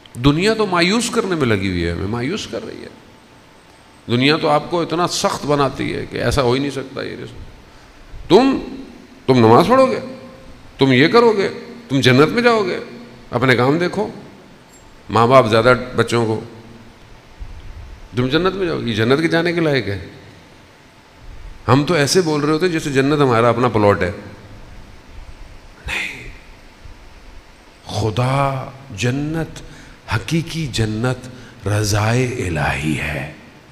دنیا تو مایوس کرنے میں لگی ہوئی ہے، ہمیں مایوس کر رہی ہے دنیا، تو آپ کو اتنا سخت بناتی ہے کہ ایسا ہو ہی نہیں سکتا یہ رزق، تم نماز پڑھو گے، تم یہ کرو گے، تم جنت میں جاؤ گے، اپنے کام دیکھو، ماں باپ زیادہ بچوں کو، تم جنت میں جاؤ گی، جنت کے جانے کے لائق ہے۔ ہم تو ایسے بول رہے ہوتے جیسے جنت ہمارا اپنا پلاٹ ہے۔ نہیں، خدا جنت، حقیقی جنت رضائے الہی ہے،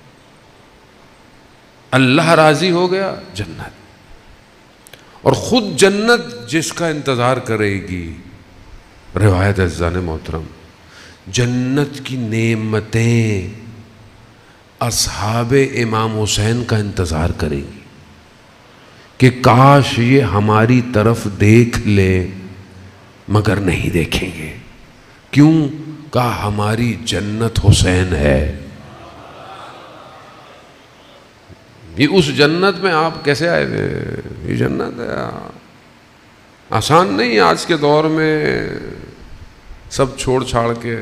اللہ راضی ہو گیا جنت، اور خود جنت جس کا انتظار کرے گی۔ روایت عزیزان محترم، جنت کی نعمتیں اصحاب امام حسین کا انتظار کریں گی کہ کاش یہ ہماری طرف دیکھ لے، مگر نہیں دیکھیں گے، کیوں؟ کہ ہماری جنت حسین ہے۔ یہ اس جنت میں آپ کیسے آئے تھے؟ یہ جنت ہے، آسان نہیں ہے آج کے دور میں سب چھوڑ چھاڑ کے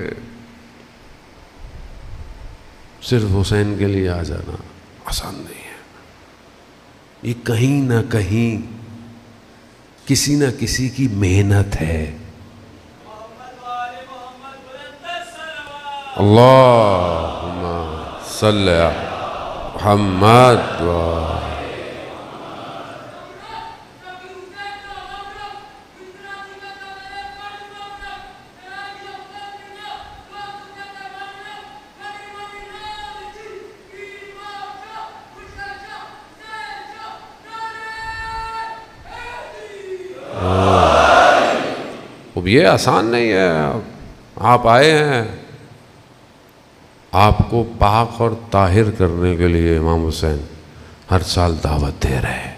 صرف حسین کے لیے آ جانا، آسان نہیں ہے۔ یہ کہیں نہ کہیں کسی نہ کسی کی محنت ہے۔ اللہم صلی علی محمد اب یہ آسان نہیں ہے۔ آپ آئے ہیں، آپ کو پاک اور طاہر کرنے کے لیے امام حسین ہر سال دعوت دے رہے ہیں۔